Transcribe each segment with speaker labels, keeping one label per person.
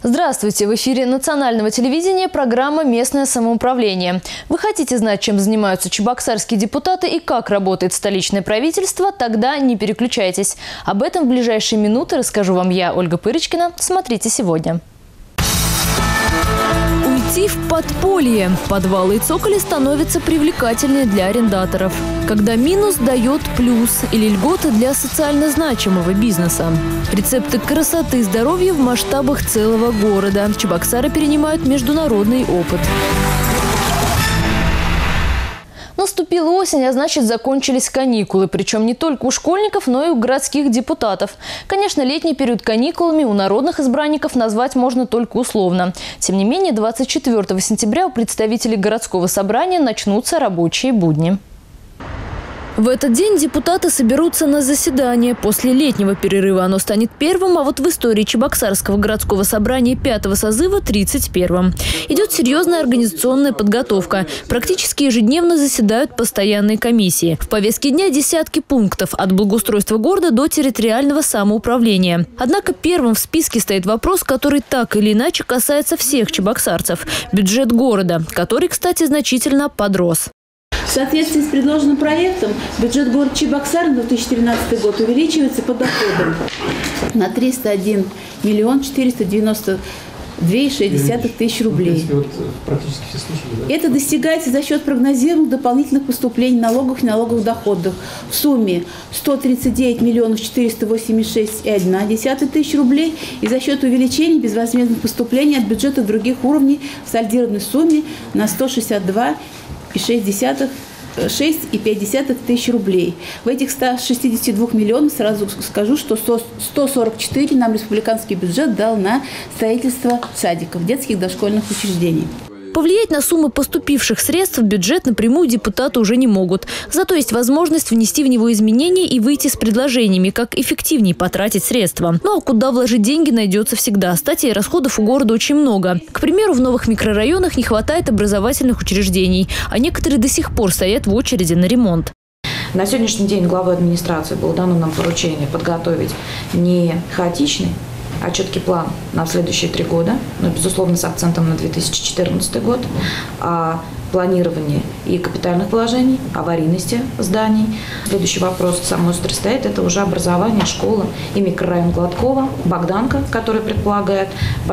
Speaker 1: Здравствуйте! В эфире национального телевидения программа «Местное самоуправление». Вы хотите знать, чем занимаются чебоксарские депутаты и как работает столичное правительство? Тогда не переключайтесь. Об этом в ближайшие минуты расскажу вам я, Ольга Пырочкина. Смотрите сегодня. Уйти в подполье. Подвалы и цоколи становятся привлекательнее для арендаторов. Когда минус дает плюс или льготы для социально значимого бизнеса. Рецепты красоты и здоровья в масштабах целого города. Чебоксары перенимают международный опыт. Наступила осень, а значит, закончились каникулы. Причем не только у школьников, но и у городских депутатов. Конечно, летний период каникулами у народных избранников назвать можно только условно. Тем не менее, 24 сентября у представителей городского собрания начнутся рабочие будни. В этот день депутаты соберутся на заседание. После летнего перерыва оно станет первым, а вот в истории Чебоксарского городского собрания 5-го созыва – 31-м. Идет серьезная организационная подготовка. Практически ежедневно заседают постоянные комиссии. В повестке дня десятки пунктов от благоустройства города до территориального самоуправления. Однако первым в списке стоит вопрос, который так или иначе касается всех чебоксарцев – бюджет города, который, кстати, значительно подрос.
Speaker 2: В соответствии с предложенным проектом бюджет города Чебоксар на 2013 год увеличивается по доходам на 301 миллион 492,6 тысяч рублей. Это достигается за счет прогнозируемых дополнительных поступлений налогов и налоговых доходов в сумме 139 миллионов 486,1 тысяч рублей и за счет увеличения безвозмездных поступлений от бюджета других уровней в сольдированной сумме на 162,5 тысяч рублей. В этих 162 миллионов сразу скажу, что 144 нам республиканский бюджет дал на строительство садиков, детских дошкольных учреждений.
Speaker 1: Повлиять на суммы поступивших средств в бюджет напрямую депутаты уже не могут. Зато есть возможность внести в него изменения и выйти с предложениями, как эффективнее потратить средства. Ну а куда вложить деньги, найдется всегда. Статей и расходов у города очень много. К примеру, в новых микрорайонах не хватает образовательных учреждений, а некоторые до сих пор стоят в очереди на ремонт.
Speaker 3: На сегодняшний день главой администрации было дано нам поручение подготовить не хаотичный, а четкий план на следующие 3 года, но, безусловно, с акцентом на 2014 год, о планировании и капитальных вложений, аварийности зданий. Следующий вопрос самый острый стоит – это уже образование, школа и микрорайон Гладкова, Богданка, который предполагает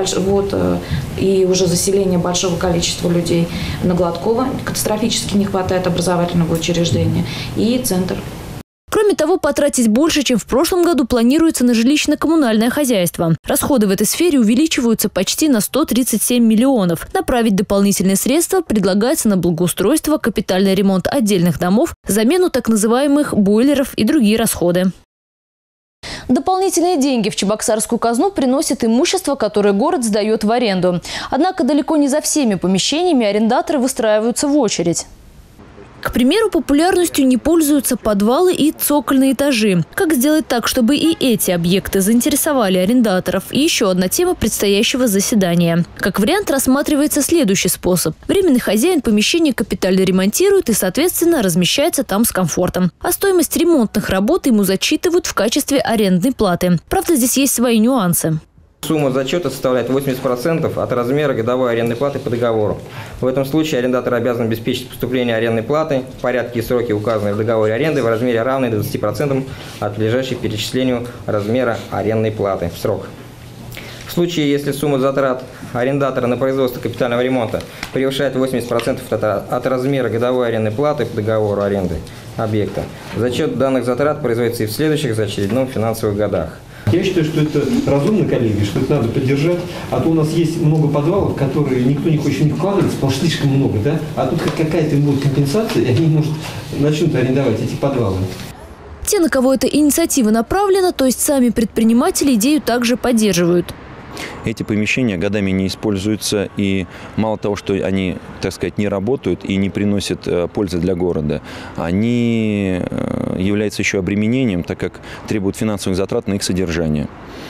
Speaker 3: и уже заселение большого количества людей на Гладкова. Катастрофически не хватает образовательного учреждения и центр.
Speaker 1: Кроме того, потратить больше, чем в прошлом году, планируется на жилищно-коммунальное хозяйство. Расходы в этой сфере увеличиваются почти на 137 миллионов. Направить дополнительные средства предлагается на благоустройство, капитальный ремонт отдельных домов, замену так называемых бойлеров и другие расходы. Дополнительные деньги в чебоксарскую казну приносит имущество, которое город сдает в аренду. Однако далеко не за всеми помещениями арендаторы выстраиваются в очередь. К примеру, популярностью не пользуются подвалы и цокольные этажи. Как сделать так, чтобы и эти объекты заинтересовали арендаторов? И еще одна тема предстоящего заседания. Как вариант рассматривается следующий способ. Временный хозяин помещение капитально ремонтирует и, соответственно, размещается там с комфортом. А стоимость ремонтных работ ему зачитывают в качестве арендной платы. Правда, здесь есть свои нюансы.
Speaker 4: Сумма зачета составляет 80% от размера годовой арендной платы по договору. В этом случае арендатор обязан обеспечить поступление арендной платы в порядке и сроки, указанные в договоре аренды, в размере равной 20% от подлежащей перечислению размера арендной платы в срок. В случае, если сумма затрат арендатора на производство капитального ремонта превышает 80% от размера годовой арендной платы по договору аренды объекта, зачет данных затрат производится и в следующих за очередном финансовых годах.
Speaker 5: Я считаю, что это разумно, коллеги, что это надо поддержать. А то у нас есть много подвалов, в которые никто не хочет в них вкладываться, потому что слишком много, да? А тут какая-то будет компенсация, и они, может, начнут арендовать эти подвалы.
Speaker 1: Те, на кого эта инициатива направлена, то есть сами предприниматели, идею также поддерживают.
Speaker 6: Эти помещения годами не используются, и мало того, что они, так сказать, не работают и не приносят пользы для города, они являются еще обременением, так как требуют финансовых затрат на их содержание.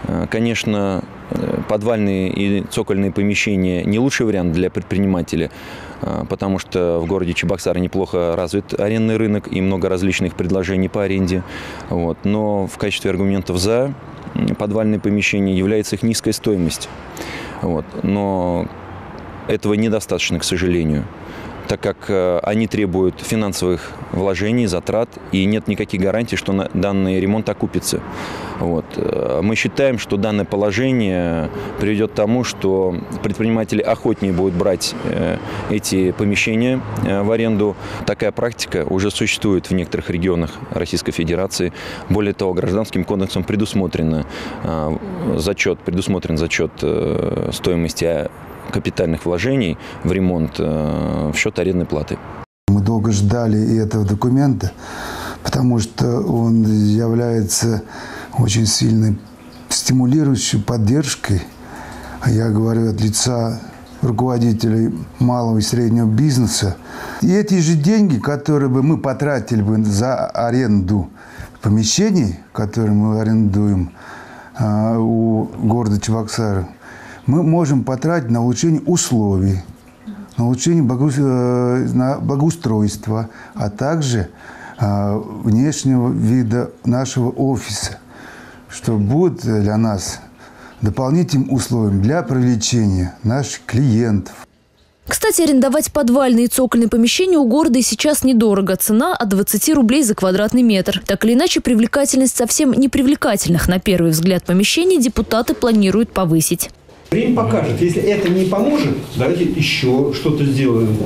Speaker 6: Конечно, подвальные и цокольные помещения не лучший вариант для предпринимателя, потому что в городе Чебоксары неплохо развит арендный рынок и много различных предложений по аренде. Вот. Но в качестве аргументов за подвальные помещения является их низкая стоимость. Вот. Но этого недостаточно, к сожалению, так как они требуют финансовых вложений, затрат, и нет никаких гарантий, что данный ремонт окупится. Вот. Мы считаем, что данное положение приведет к тому, что предприниматели охотнее будут брать эти помещения в аренду. Такая практика уже существует в некоторых регионах Российской Федерации. Более того, Гражданским кодексом предусмотрен зачет стоимости капитальных вложений в ремонт в счет арендной платы.
Speaker 7: Мы долго ждали этого документа, потому что он является очень сильной стимулирующей поддержкой. Я говорю от лица руководителей малого и среднего бизнеса. И эти же деньги, которые бы мы потратили бы за аренду помещений, которые мы арендуем у города Чебоксары, мы можем потратить на улучшение условий, на улучшение благоустройства, а также внешнего вида нашего офиса, что будет для нас дополнительным условием для привлечения наших клиентов.
Speaker 1: Кстати, арендовать подвальные и цокольные помещения у города и сейчас недорого. Цена от 20 рублей за квадратный метр. Так или иначе, привлекательность совсем непривлекательных, на первый взгляд, помещений депутаты планируют повысить.
Speaker 5: Время покажет. Если это не поможет, давайте еще что-то сделаем.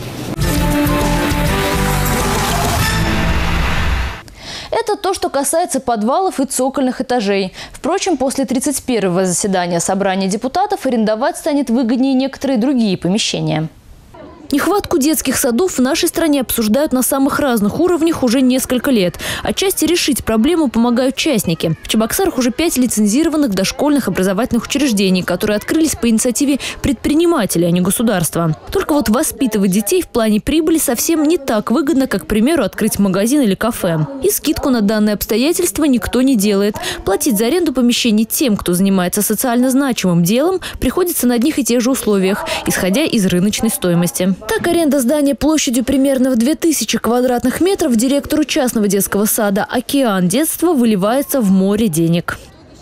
Speaker 1: Это то, что касается подвалов и цокольных этажей. Впрочем, после 31-го заседания собрания депутатов арендовать станет выгоднее некоторые другие помещения. Нехватку детских садов в нашей стране обсуждают на самых разных уровнях уже несколько лет. Отчасти решить проблему помогают частники. В Чебоксарах уже 5 лицензированных дошкольных образовательных учреждений, которые открылись по инициативе предпринимателей, а не государства. Только вот воспитывать детей в плане прибыли совсем не так выгодно, как, к примеру, открыть магазин или кафе. И скидку на данное обстоятельство никто не делает. Платить за аренду помещений тем, кто занимается социально значимым делом, приходится на одних и тех же условиях, исходя из рыночной стоимости. Так, аренда здания площадью примерно в 2000 квадратных метров директору частного детского сада «Океан детства» выливается в море денег.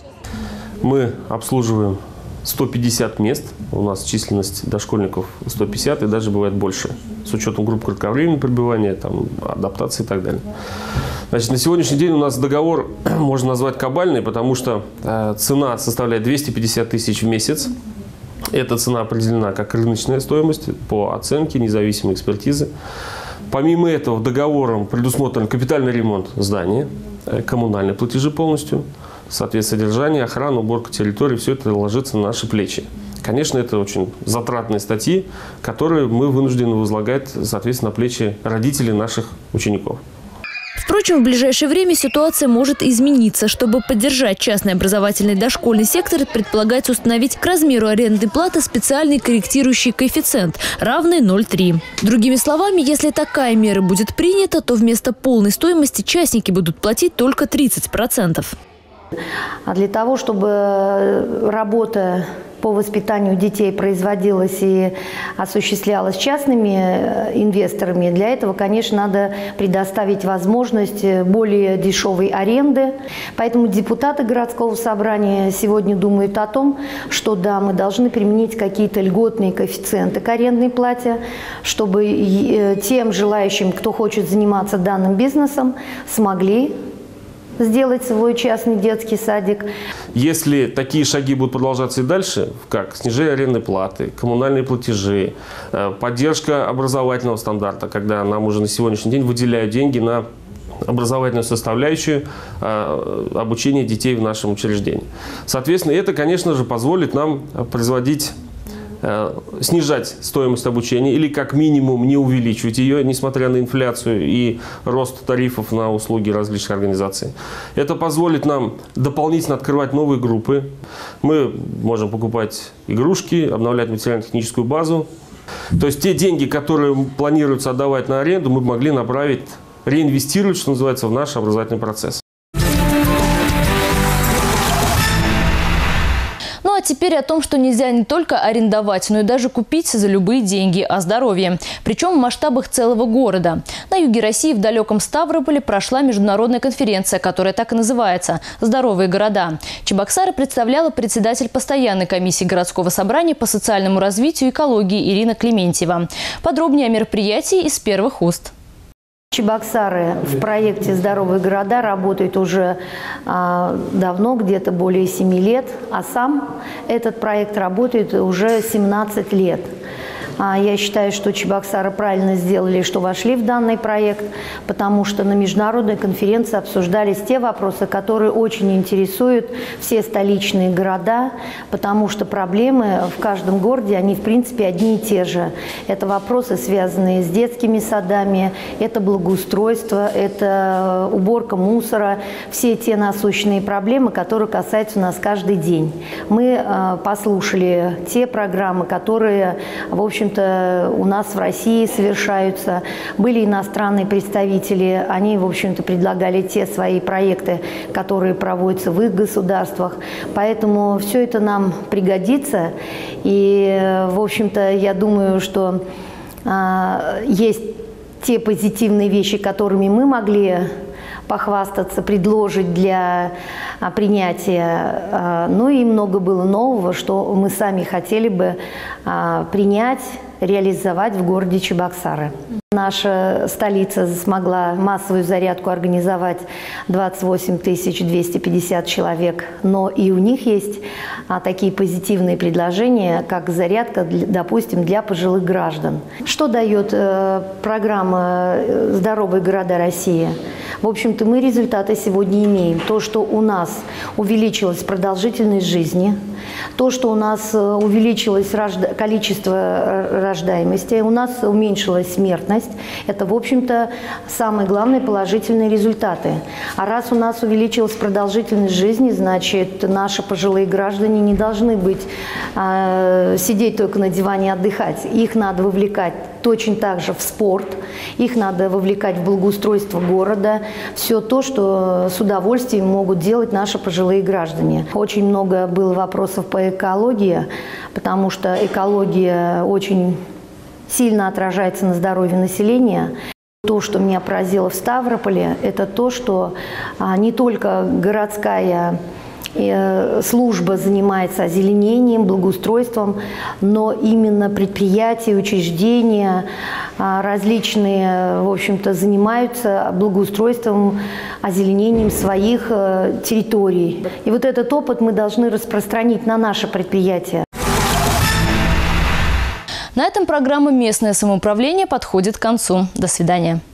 Speaker 8: Мы обслуживаем 150 мест. У нас численность дошкольников 150 и даже бывает больше. С учетом групп кратковременного пребывания, там, адаптации и так далее. Значит, на сегодняшний день у нас договор можно назвать кабальный, потому что цена составляет 250 тысяч в месяц. Эта цена определена как рыночная стоимость по оценке независимой экспертизы. Помимо этого, договором предусмотрен капитальный ремонт здания, коммунальные платежи полностью, соответственно, содержание, охрана, уборка территории. Все это ложится на наши плечи. Конечно, это очень затратные статьи, которые мы вынуждены возлагать, соответственно, на плечи родителей наших учеников.
Speaker 1: Впрочем, в ближайшее время ситуация может измениться. Чтобы поддержать частный образовательный дошкольный сектор, предполагается установить к размеру арендной платы специальный корректирующий коэффициент, равный 0,3. Другими словами, если такая мера будет принята, то вместо полной стоимости частники будут платить только 30%.
Speaker 9: А для того, чтобы работа по воспитанию детей производилась и осуществлялась частными инвесторами, для этого, конечно, надо предоставить возможность более дешевой аренды. Поэтому депутаты городского собрания сегодня думают о том, что да, мы должны применить какие-то льготные коэффициенты к арендной плате, чтобы тем желающим, кто хочет заниматься данным бизнесом, смогли сделать свой частный детский садик.
Speaker 8: Если такие шаги будут продолжаться и дальше, как снижение арендной платы, коммунальные платежи, поддержка образовательного стандарта, когда нам уже на сегодняшний день выделяют деньги на образовательную составляющую обучения детей в нашем учреждении. Соответственно, это, конечно же, позволит нам снижать стоимость обучения или как минимум не увеличивать ее, несмотря на инфляцию и рост тарифов на услуги различных организаций. Это позволит нам дополнительно открывать новые группы. Мы можем покупать игрушки, обновлять материально-техническую базу. То есть те деньги, которые планируется отдавать на аренду, мы могли направить, реинвестировать, что называется, в наш образовательный процесс.
Speaker 1: теперь о том, что нельзя не только арендовать, но и даже купить за любые деньги, о здоровье. Причем в масштабах целого города. На юге России в далеком Ставрополе прошла международная конференция, которая так и называется «Здоровые города». Чебоксары представляла председатель постоянной комиссии городского собрания по социальному развитию и экологии Ирина Клементьева. Подробнее о мероприятии из первых уст.
Speaker 9: Чебоксары в проекте «Здоровые города» работают уже давно, где-то более 7 лет, а сам этот проект работает уже 17 лет. Я считаю, что Чебоксары правильно сделали, что вошли в данный проект, потому что на международной конференции обсуждались те вопросы, которые очень интересуют все столичные города, потому что проблемы в каждом городе, они в принципе одни и те же. Это вопросы, связанные с детскими садами, это благоустройство, это уборка мусора, все те насущные проблемы, которые касаются нас каждый день. Мы послушали те программы, которые, в общем-то, у нас в России совершаются. Были иностранные представители, они, в общем-то, предлагали те свои проекты, которые проводятся в их государствах. Поэтому все это нам пригодится. И, в общем-то, я думаю, что есть те позитивные вещи, которыми мы могли похвастаться, предложить для принятия. Ну и много было нового, что мы сами хотели бы принять, реализовать в городе Чебоксары. Наша столица смогла массовую зарядку организовать 28 250 человек, но и у них есть такие позитивные предложения, как зарядка, допустим, для пожилых граждан. Что дает программа «Здоровые города России»? В общем-то, мы результаты сегодня имеем. То, что у нас увеличилась продолжительность жизни, то, что у нас увеличилось количество рождаемости, у нас уменьшилась смертность. Это, в общем-то, самые главные положительные результаты. А раз у нас увеличилась продолжительность жизни, значит, наши пожилые граждане не должны быть сидеть только на диване и отдыхать. Их надо вовлекать точно так же в спорт, их надо вовлекать в благоустройство города. Все то, что с удовольствием могут делать наши пожилые граждане. Очень много было вопросов по экологии, потому что экология очень сильно отражается на здоровье населения. То, что меня поразило в Ставрополе, это то, что не только городская служба занимается озеленением, благоустройством, но именно предприятия, учреждения различные, в общем-то, занимаются благоустройством, озеленением своих территорий. И вот этот опыт мы должны распространить на наши предприятия.
Speaker 1: На этом программа «Местное самоуправление» подходит к концу. До свидания.